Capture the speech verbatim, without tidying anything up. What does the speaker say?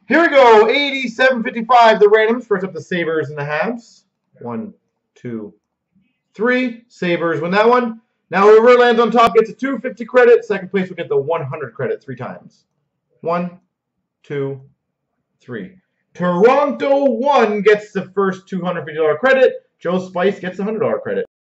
Here we go. eighty-seven fifty-five, the randoms. First up, the Sabres and the Habs. One, two, three. Sabres win that one. Now whoever lands on top gets a two hundred fifty credit. Second place will get the one hundred credit three times. One, two, three. Toronto one gets the first two hundred fifty dollar credit. Joe Spice gets the one hundred dollar credit.